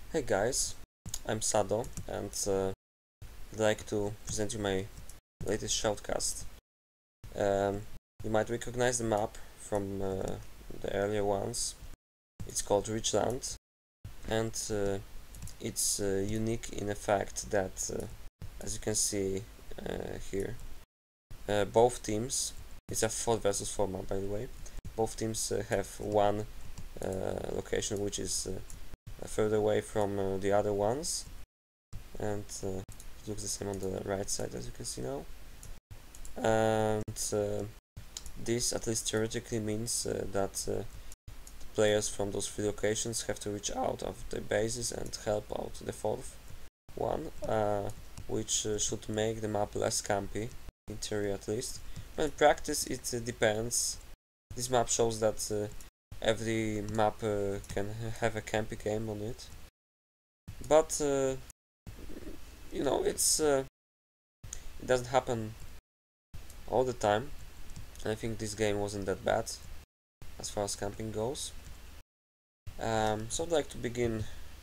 Hey guys, I'm Sado and I'd like to present you my latest shoutcast. You might recognize the map from the earlier ones. It's called Richland and it's unique in the fact that, as you can see here, both teams, it's a 4 versus 4 map by the way, both teams have one location which is further away from the other ones, and it looks the same on the right side as you can see now. And this, at least theoretically, means that the players from those 3 locations have to reach out of the bases and help out the 4th one, which should make the map less campy, in theory at least. But in practice it depends. This map shows that every map can have a campy game on it, but you know, it doesn't happen all the time, and I think this game wasn't that bad as far as camping goes. So I'd like to begin,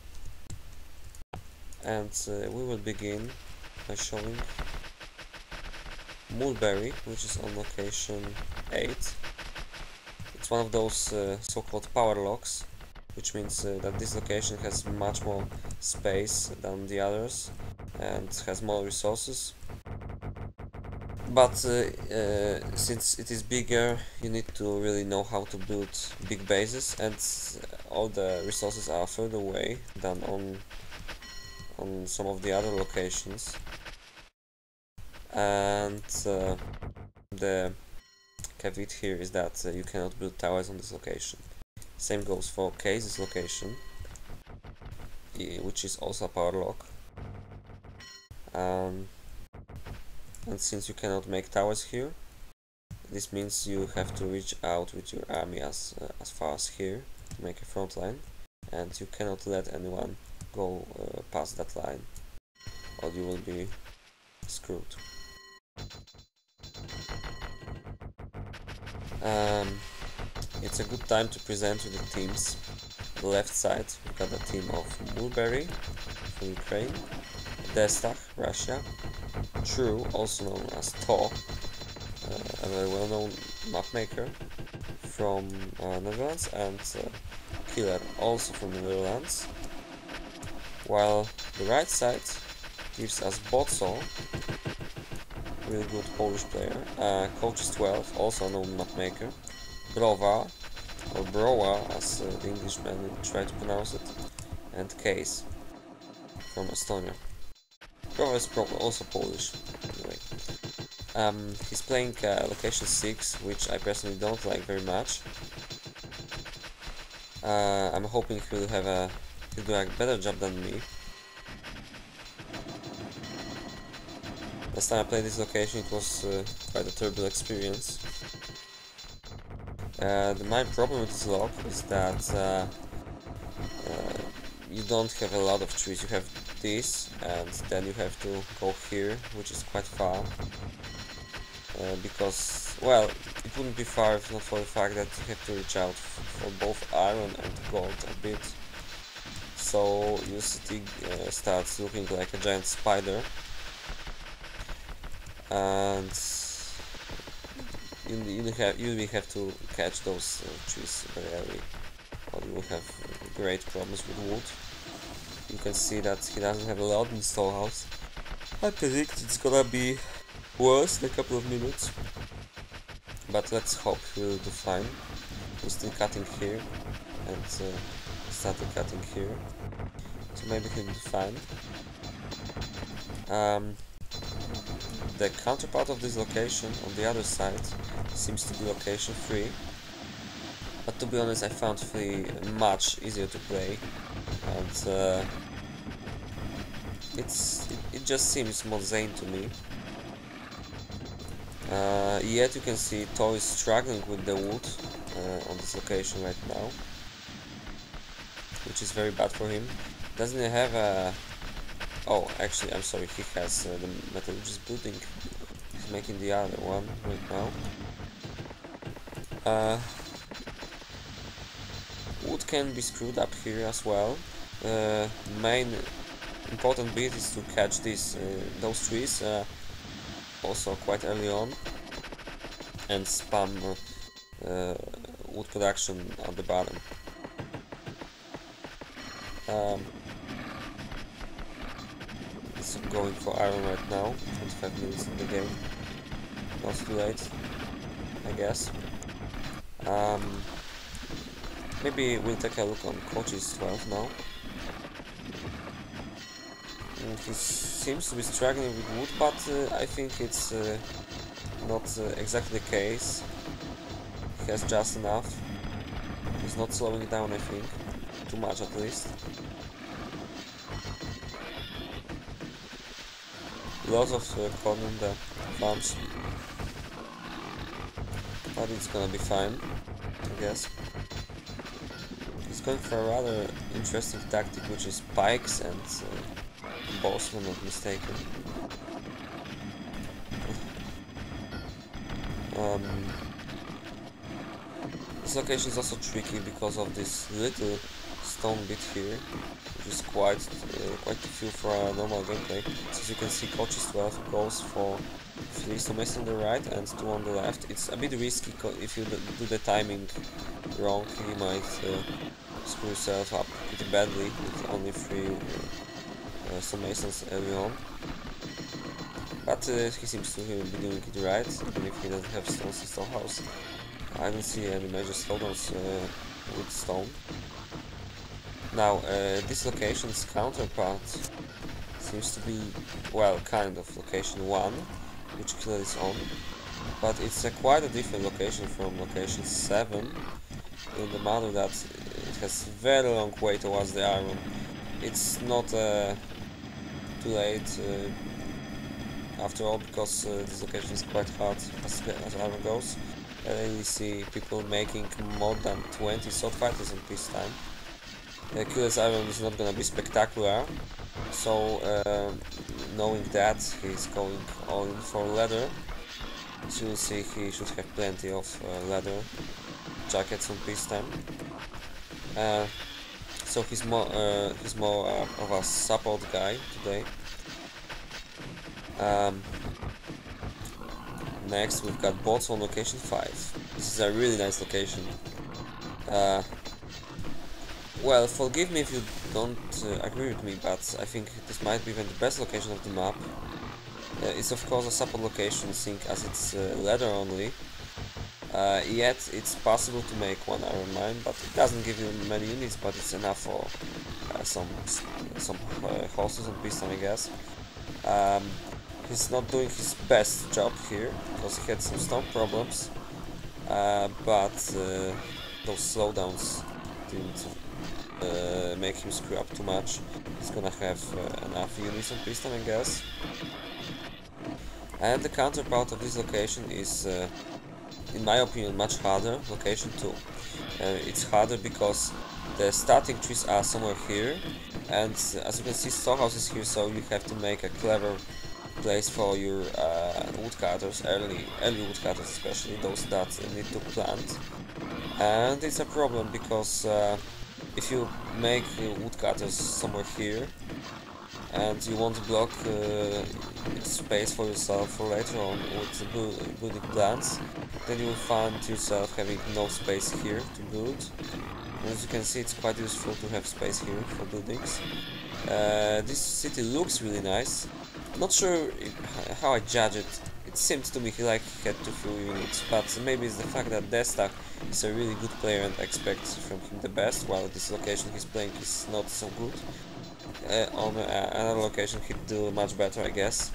and we will begin by showing Mullberry, which is on location 8. It's one of those so-called power locks, which means that this location has much more space than the others and has more resources. But since it is bigger, you need to really know how to build big bases, and all the resources are further away than on some of the other locations. And the caveat here is that you cannot build towers on this location. Same goes for Keiz's location, which is also a power lock. And since you cannot make towers here, this means you have to reach out with your army as far as here to make a front line, and you cannot let anyone go past that line, or you will be screwed. It's a good time to present to the teams. On the left side, we've got a team of Mullberry from Ukraine, Destah, Russia, True, also known as To, a very well-known mapmaker from Netherlands, and Killer, also from the Netherlands. While the right side gives us Botso, really good Polish player, Coach is 12, also a known mapmaker, browaar, or browaar as the Englishman try to pronounce it, and Keiz from Estonia. browaar is also Polish, anyway. He's playing location 6, which I personally don't like very much. I'm hoping he'll do a better job than me. Last time I played this location, it was quite a terrible experience. The main problem with this lock is that you don't have a lot of trees. You have this, and then you have to go here, which is quite far. Because, well, it wouldn't be far if not for the fact that you have to reach out for both iron and gold a bit. So your city starts looking like a giant spider, and you really have to catch those trees very early, or you will have great problems with wood. You can see that he doesn't have a lot in the storehouse. I predict it's gonna be worse in a couple of minutes, but let's hope he'll do fine. He's still cutting here, and started cutting here, so maybe he'll do fine. The counterpart of this location on the other side seems to be location 3, but to be honest I found 3 much easier to play, and it just seems more zane to me. Yet you can see To is struggling with the wood on this location right now, which is very bad for him. Doesn't he have a... Oh, actually, I'm sorry, he has the metallurgist building. He's making the other one right now. Wood can be screwed up here as well. main important bit is to catch those trees also quite early on, and spam wood production at the bottom. It's going for iron right now. 25 minutes in the game. Not too late, I guess. Maybe we'll take a look on Keiz 12 now. He seems to be struggling with wood, but I think it's not exactly the case. He has just enough. He's not slowing down, I think. Too much at least. Lots of corn in the farms. But it's gonna be fine, I guess. He's going for a rather interesting tactic, which is pikes and bows, if I'm not mistaken. This location is also tricky because of this little stone bit here, which is quite a few for a normal gameplay. So as you can see, Keiz 12 goes for 3 stonemasons on the right and 2 on the left. It's a bit risky if you do the timing wrong. You might screw yourself up pretty badly with only 3 stonemasons early on. But he seems to be doing it right, even if he doesn't have stones in stonehouse. I don't see any major slowdowns with stone. Now, this location's counterpart seems to be, well, kind of location 1, which Keiz is on, but it's quite a different location from location 7, in the matter that it has very long way towards the iron. It's not too late after all, because this location is quite hard as iron goes. I really see people making more than 20 sword fighters in peacetime. Keiz iron is not gonna be spectacular, so knowing that, he's going all in for leather. So you'll see he should have plenty of leather jackets on peacetime. So he's more of a support guy today. Next we've got bots on location 5. This is a really nice location. Well, forgive me if you don't agree with me, but I think this might be even the best location of the map. It's of course a support location, seeing as it's leather only. Yet it's possible to make 1 iron mine, but it doesn't give you many units, but it's enough for some horses on peacetime, I guess. He's not doing his best job here, because he had some stone problems, but those slowdowns didn't make him screw up too much. He's gonna have enough units on peacetime, I guess. And the counterpart of this location is, in my opinion, much harder, location 2. It's harder because the starting trees are somewhere here, and as you can see, storehouse is here, so you have to make a clever place for your woodcutters, early woodcutters especially, those that need to plant. And it's a problem because if you make woodcutters somewhere here and you want to block space for yourself for later on with building plans, then you will find yourself having no space here to build. And as you can see, it's quite useful to have space here for buildings. This city looks really nice. Not sure how I judge it. It seems to me like he had too few units, but maybe it's the fact that Destah is a really good player and I expect from him the best, while this location he's playing is not so good. On another location he'd do much better, I guess.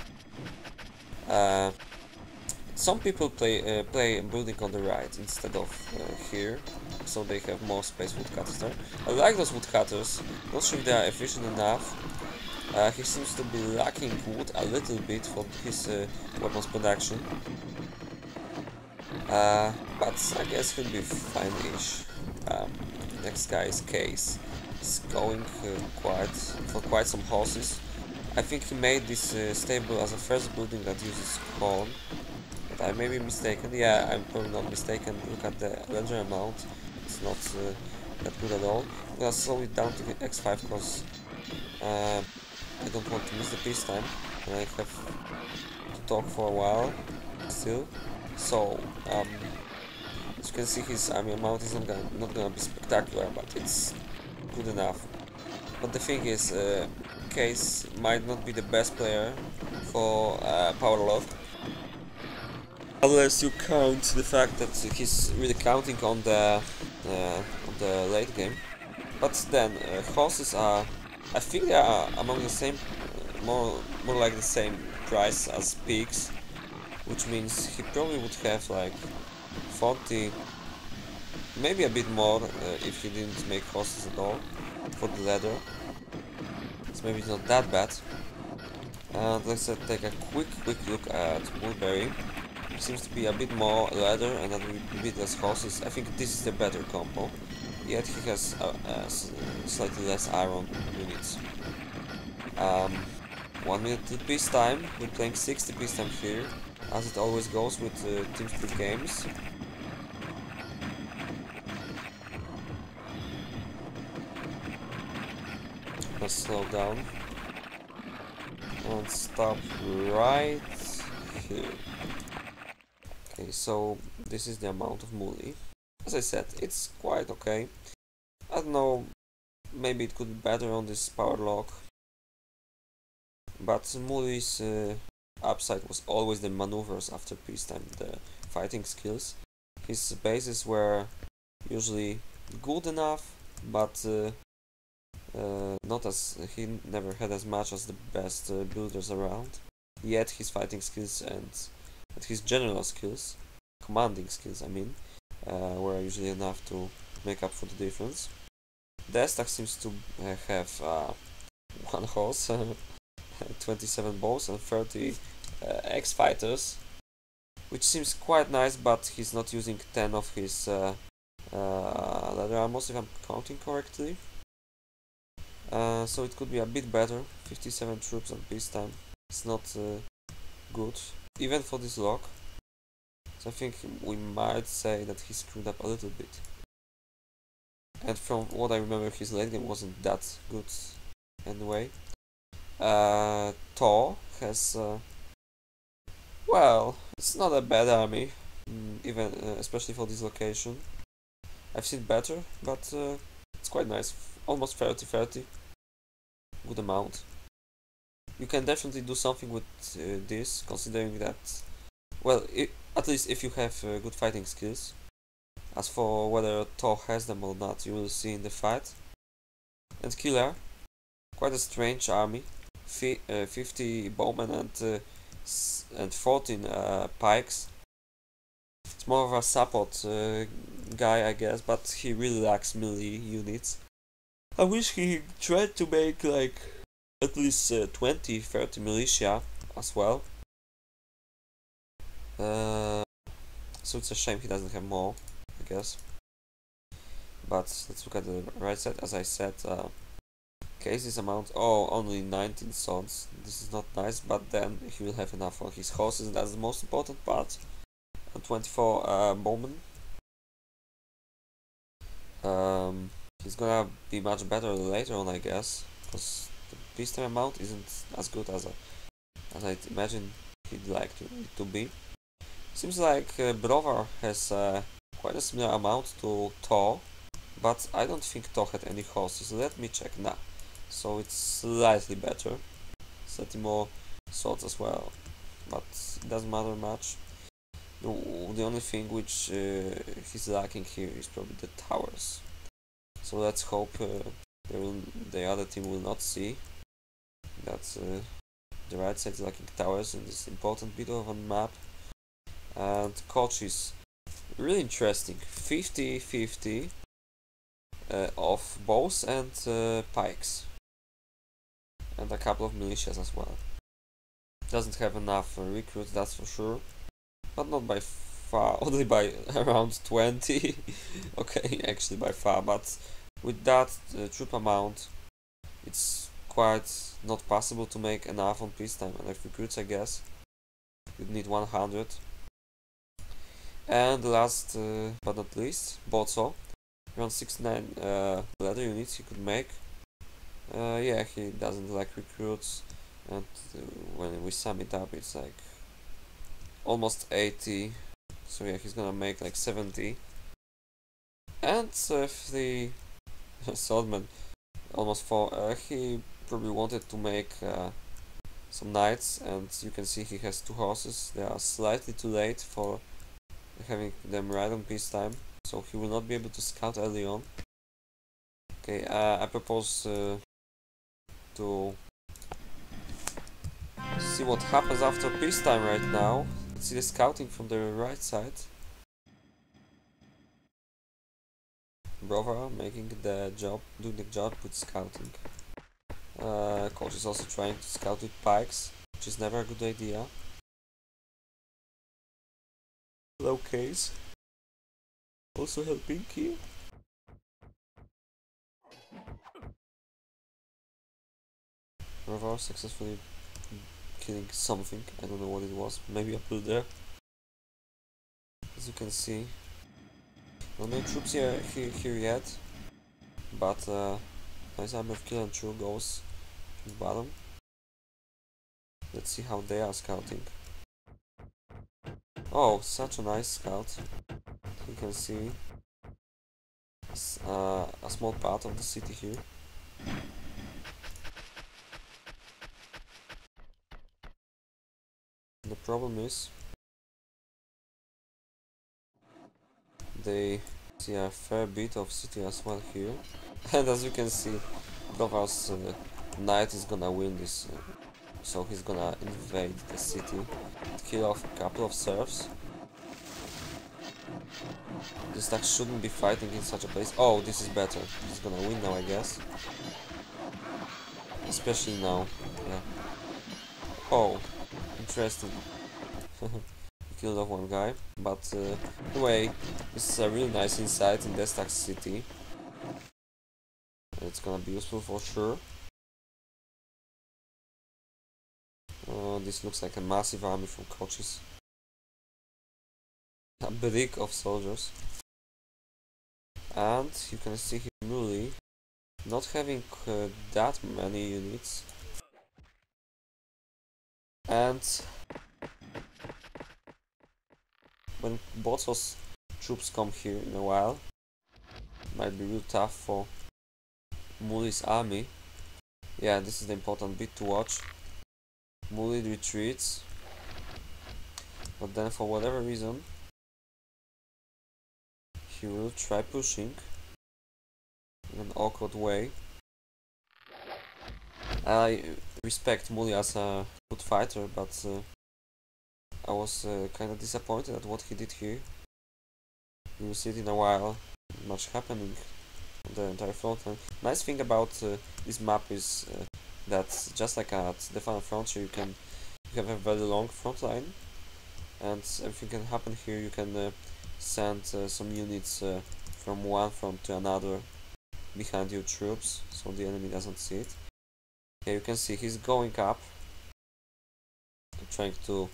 Some people play building on the right instead of here, so they have more space woodcutters there. I like those woodcutters, not sure if they are efficient enough. He seems to be lacking wood a little bit for his weapons production, but I guess he'll be fine-ish. Next guy is Keiz. He's going for quite some horses. I think he made this stable as a first building that uses corn, but I may be mistaken. Yeah, I'm probably not mistaken. Look at the leather amount. It's not that good at all. I'm gonna slow it down to x5 because I don't want to miss the peacetime, and I have to talk for a while still. So as you can see, his army amount is not gonna be spectacular, but it's good enough. But the thing is, Keiz might not be the best player for power lock, unless you count the fact that he's really counting on the late game. But then horses are, I think they are among the same, more like the same price as pigs, which means he probably would have like 40, maybe a bit more if he didn't make horses at all for the leather. So maybe it's not that bad. And let's take a quick look at Mullberry. Seems to be a bit more leather and a bit less horses. I think this is the better combo. Yet he has slightly less iron units. 1 minute to peacetime. We're playing 60 peacetime here, as it always goes with Team Speed games. Let's slow down and stop right here. Okay, so this is the amount of Mully. As I said, it's quite okay. I don't know, maybe it could be better on this power lock. But Mully's upside was always the maneuvers after peacetime, the fighting skills. His bases were usually good enough, but not as he never had as much as the best builders around. Yet his fighting skills and his general skills, commanding skills I mean, were usually enough to make up for the difference. Destah seems to have one horse, 27 bows and 30 X-fighters, which seems quite nice, but he's not using 10 of his leather armors if I'm counting correctly. So it could be a bit better. 57 troops on peacetime. It's not good, even for this lock. So I think we might say that he screwed up a little bit. And from what I remember, his late game wasn't that good anyway. Thor has, well, it's not a bad army, even especially for this location. I've seen better, but it's quite nice. Almost 30-30. Good amount. You can definitely do something with this, considering that, well, at least if you have good fighting skills. As for whether Thor has them or not, you will see in the fight. And Killer, quite a strange army. 50 bowmen and 14 pikes. It's more of a support guy, I guess, but he really lacks melee units. I wish he tried to make like at least 20-30 militia as well. So it's a shame he doesn't have more, I guess. But let's look at the right side. As I said, Keiz's amount, only 19 swords. This is not nice, but then he will have enough for his horses, and that's the most important part. And 24 bowmen. He's gonna be much better later on, I guess, because the peacetime amount isn't as good as I'd imagine he'd like to be. Seems like Browaar has quite a similar amount to Thor, but I don't think Thor had any horses. Let me check now. So it's slightly better. 30 more swords as well, but it doesn't matter much. The only thing which he's lacking here is probably the towers. So let's hope the other team will not see that the right side is lacking towers in this important bit of a map. And coach is really interesting. 50-50 of bows and pikes. And a couple of militias as well. Doesn't have enough recruits, that's for sure. But not by far, only by around 20. Okay, actually by far, but with that troop amount, it's quite not possible to make enough on peacetime. And if recruits, I guess, you'd need 100. And last but not least, Bozo around 69 leather units he could make. Yeah, he doesn't like recruits, and when we sum it up, it's like almost 80. So yeah, he's gonna make like 70. And if the swordman almost 4, he probably wanted to make some knights, and you can see he has 2 horses. They are slightly too late for having them ride on peacetime, so he will not be able to scout early on. Okay, I propose to see what happens after peacetime right now. Let's see the scouting from the right side. Browaar making the job, doing the job with scouting. Coach is also trying to scout with pikes, which is never a good idea. Low Keiz also helping here. Browaar successfully killing something, I don't know what it was, maybe a builder. As you can see, no troops here yet, but nice army of kill and true goes to the bottom. Let's see how they are scouting. Oh, such a nice scout. You can see a small part of the city here. The problem is they see a fair bit of city as well here. And as you can see, Browaar's knight is gonna win this, so he's gonna invade the city, kill off a couple of serfs. Destah shouldn't be fighting in such a place. Oh, this is better. He's gonna win now, I guess. Especially now. Yeah. Oh, interesting. Killed off one guy, but anyway, this is a really nice insight in Destah's city. It's gonna be useful for sure. This looks like a massive army from coaches. A brick of soldiers. And you can see here Mullberry not having that many units. And when Botso's troops come here in a while, it might be real tough for Mullberry's army. Yeah, this is the important bit to watch. Mullberry retreats, but then for whatever reason he will try pushing in an awkward way. I respect Mullberry as a good fighter, but I was kind of disappointed at what he did here. We will see it in a while. Much happening on the entire front line. Nice thing about this map is that just like at the final frontier, you have a very long front line, and everything can happen here. You can send some units from one front to another behind your troops, so the enemy doesn't see it. Okay, you can see he's going up, trying to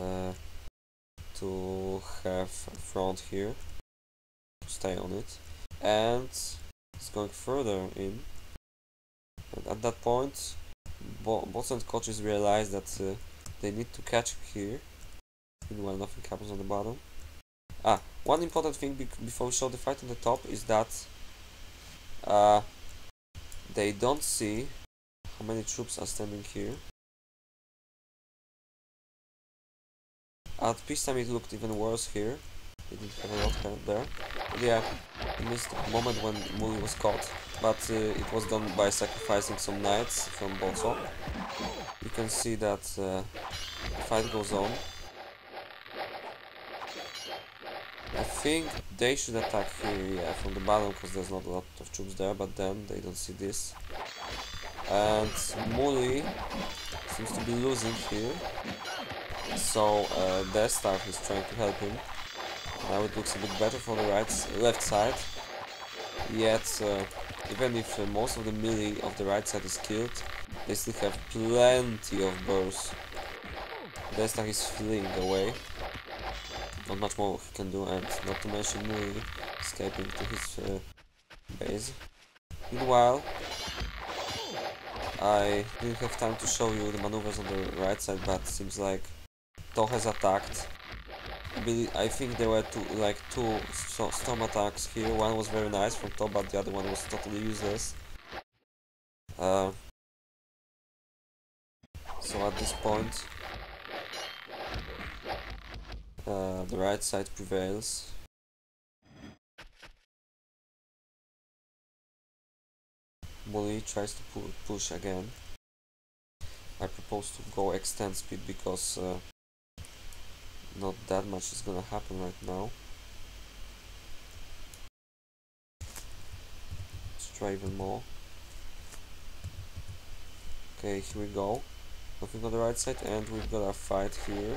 have a front here, to stay on it, and he's going further in. And at that point, bots and coaches realize that they need to catch here. Meanwhile, nothing happens on the bottom. One important thing before we show the fight on the top is that they don't see how many troops are standing here. At peacetime it looked even worse here. They didn't have a lot there. But yeah, I missed the moment when Mullberry was caught, but it was done by sacrificing some knights from Botso. You can see that the fight goes on. I think they should attack here, yeah, from the bottom, because there's not a lot of troops there, but then they don't see this. And Mullberry seems to be losing here, so Destah is trying to help him. Now it looks a bit better for the left side, yet even if most of the melee of the right side is killed, they still have plenty of bursts. Destah is fleeing away. Not much more he can do, and not to mention Mullberry escaping to his base. Meanwhile, I didn't have time to show you the maneuvers on the right side, but seems like To has attacked. I think there were two storm attacks here. One was very nice from To, but the other one was totally useless. So at this point, the right side prevails. Mully tries to push again. I propose to go extend speed because not that much is gonna happen right now. Let's try even more. Okay, here we go. Nothing on the right side, and we've got a fight here.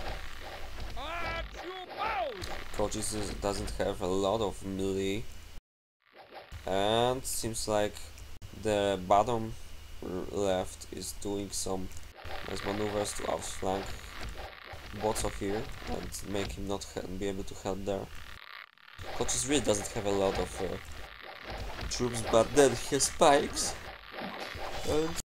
Keiz doesn't have a lot of melee, and seems like the bottom left is doing some nice maneuvers to outflank Bozo here and make him not be able to help there. Keiz really doesn't have a lot of troops, but then he has spikes, and